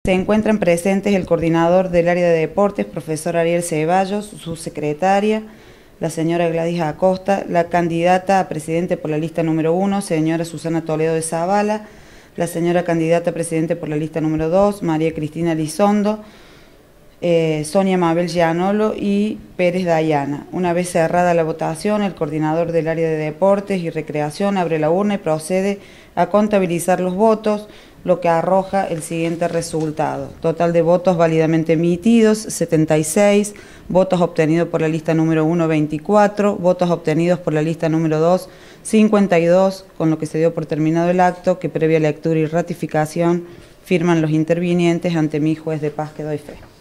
Se encuentran presentes el coordinador del área de deportes, profesor Ariel Ceballos, su secretaria, la señora Gladys Acosta, la candidata a presidente por la lista número 1, señora Susana Toledo de Zavala, la señora candidata a presidente por la lista número 2, María Cristina Lizondo, Sonia Mabel Gianolo y Pérez Dayana. Una vez cerrada la votación, el coordinador del área de deportes y recreación abre la urna y procede a contabilizar los votos, lo que arroja el siguiente resultado. Total de votos válidamente emitidos, 76, votos obtenidos por la lista número 1, 24, votos obtenidos por la lista número 2, 52, con lo que se dio por terminado el acto, que previa lectura y ratificación firman los intervinientes ante mí, juez de paz, que doy fe.